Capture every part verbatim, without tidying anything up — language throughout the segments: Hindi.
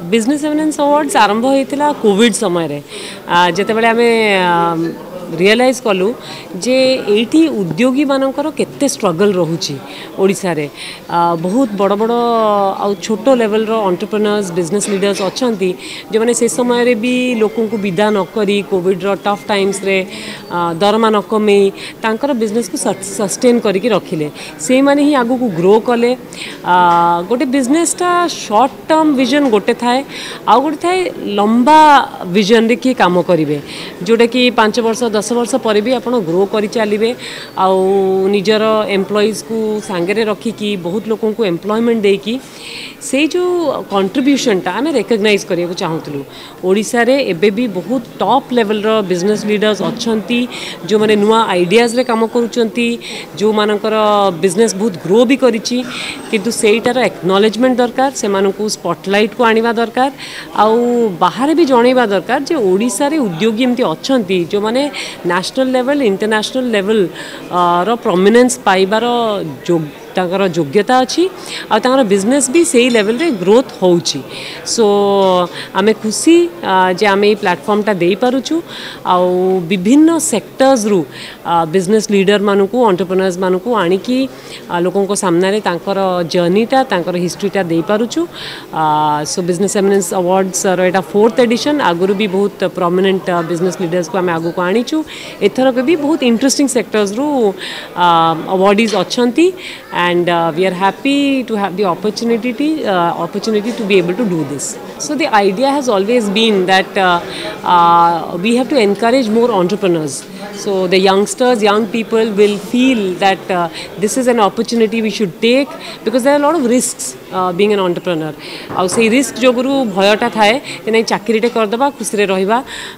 बिजनेस एमिनेंस अवार्ड्स आरंभ होता कोविड समय जिते बड़े आम रियलाइज कलु जे एठी उद्योगी मानकर केते स्ट्रगल रोची ओडिशा रे बहुत बड़ बड़ आ छोट लेवल रो एंटरप्रेन्योर्स बिजनेस लीडर्स अछंती जो माने से समय रे भी लोकों को विदा न करी कोविड रो टफ टाइम्स रे दरमा न कमे तांकर बिजनेस को सस्टेन करके रखिले से माने ही आगु को ग्रो कले गोटे बिजनेस टा शॉर्ट टर्म विजन गोटे थाए आ गोटे थाए लंबा विजन रे की काम करिवे जोटा कि पांच वर्ष दस वर्ष पर भी आप ग्रो कर चलिए आउ निजर एम्प्लॉइज को सांगे रखिकी बहुत लोगों को एम्प्लॉयमेंट देकी से जो कंट्रीब्यूशन टा आम रिकग्नाइज करने चाहूँ ओडिशा रे एबे भी बहुत टॉप लेवल रो बिजनेस लीडर्स अच्छी जो माने नुआ आइडियाज रे काम करुचंती जो मानकर बिजनेस बहुत ग्रो भी करिछि किंतु सेटार एक्नॉलेजमेंट दरकार से मानकू स्पॉटलाइट को आनिबा दरकार आउ बाहर भी जणैबा दरकार जे ओडिशा रे उद्योगी एमती अच्छी जो माने नेशनल लेवल इंटरनेशनल लेवल रो प्रोमिनेंस पाइबार जो तांकर योग्यता अच्छी आ तांकर बिजनेस भी सही लेवल रे ग्रोथ होउची सो आमे खुशी जे आमे ई प्लेटफॉर्म टा देई पारुछु आ विभिन्न सेक्टर्स रु बिजनेस लीडर मानकू एंटरप्रेन्योर्स मानकू आनी की लोगों को सामने रे तांकर जर्नी टा तांकर हिस्ट्री टा देई पारुछु सो बिजनेस एमिनेंस अवार्ड्स रो एटा फोर्थ एडिशन आगुरु भी बहुत प्रोमिनेंट बिजनेस लीडर्स को आमे आगु को आनीछु एथर के भी बहुत इंटरेस्टिंग सेक्टर्स रु अवार्डीज अच्छंती and uh, we are happy to have the opportunity uh, opportunity to be able to do this. So the idea has always been that uh, uh, we have to encourage more entrepreneurs. So the youngsters, young people will feel that uh, this is an opportunity we should take because there are a lot of risks uh, being an entrepreneur. आउ से रिस्क जोगुरु भयटा थाए कि नहीं चाकरीटे करदेबा खुशी रे रहिबा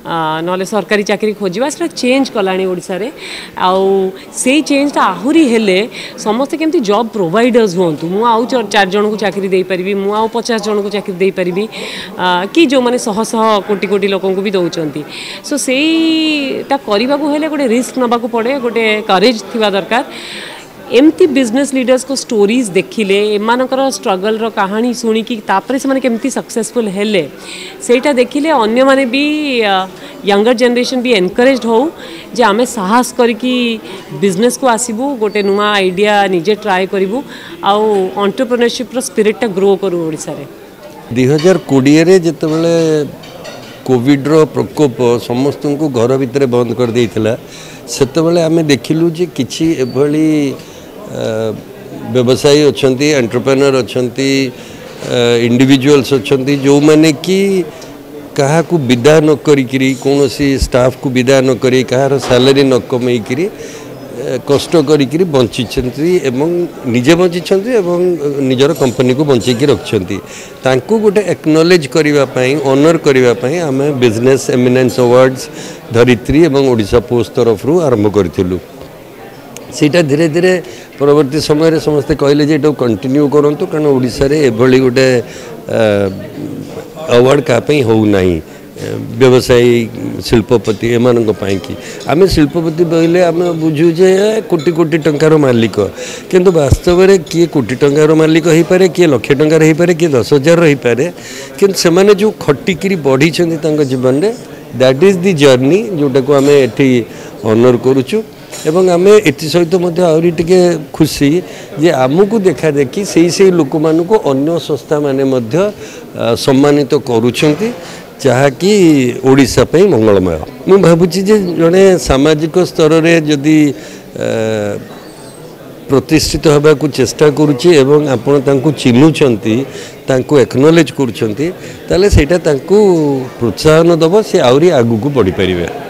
नले सरकारी चाकरी खोजिबा सेटा चेंज कलानी ओडिसा रे आउ से चेंजटा आहुरी हेले समस्त केमती जॉब प्रोवाइडर्स हूँ मु आउ चार जन को चाकरी दे पारिबी मु आउ पचास जन को चाकरी दे पारिबी कि जो माने शह शह कोटी कोटी लोकों को भी दौरान सो सेटा करने को हेले गोटे रिस्क नबा को पड़े गोटे करेज थिबा दरकार एमती बिजनेस लीडर्स को स्टोरीज देखिले एमानकर स्ट्रगल रो कहानी शुणिकी तापरे से माने केमती सक्सेसफुल हेले सेटा देखिले अन्य माने भी यंगर जनरेशन भी एनकरेज हो जे आमे साहस करके बिजनेस को आसीबू गोटे नुआ आइडिया निजे ट्राई करिवु आउ एंटरप्रेन्योरशिप रो स्पिरिट टा ग्रो करू ओडिसा रे दो हज़ार बीस रे जते बेले कोविड रो प्रकोप समस्त को घर भितर बंद कर देइथिला सेते बेले आमे देखिलु जे किछि एभली व्यवसायी अच्छी एंटरप्रेन्योर अच्छी इंडिविजुअल्स अच्छी जो मैंने कि क्या विदा न करी कौन स्टाफ को विदा न करी कहार सैलरी न कमे कष्ट करी बंची निजे बंची निजर कंपनी को बंचेकी रखिंट गोटे एक्नॉलेज करने ऑनर करने आम बिजनेस एमिनेंस अवार्ड्स धरित्री एवं ओडिशा पोस्ट तरफ आरंभ करूँ सीटा धीरे धीरे परवर्ती समय समस्ते कहले जे कंटिन्यू करंतु कारण ओडिशा रे एभली गोटे अवार्ड कापई हो नाही व्यवसायी शिल्पपति एमानक पाई कि आमे शिल्पपति बोले आमे बुझू जे कोटी कोटी टंकार मालिक किंतु वास्तव में किए कोटी टंकार मालिक हो पारे किए लक्ष टंकार हो पारे किए दस हजार रही पारे किंतु से माने जो खटिकी बढ़ी जीवन में दैट इज द जर्नी जोटा को आमे एठी ऑनर करूछु एवं आम ए सहित आहरी टे खुशी जे आमको देखा देखी से से लोक मानक अन्य संस्था माने सम्मानित करुँच जहाँकि ओडिशा पे मंगलमय मु भावुची जे जड़े सामाजिक स्तर रे जदि प्रतिष्ठित होगा को चेष्टा करुच्ची एवं आपण तांको चिन्हुचंती तांको एक्नॉलेज करुच्चंती ताले सेटा तांको प्रोत्साहन दबो से आउरी आगु को बढ़ी परिबे।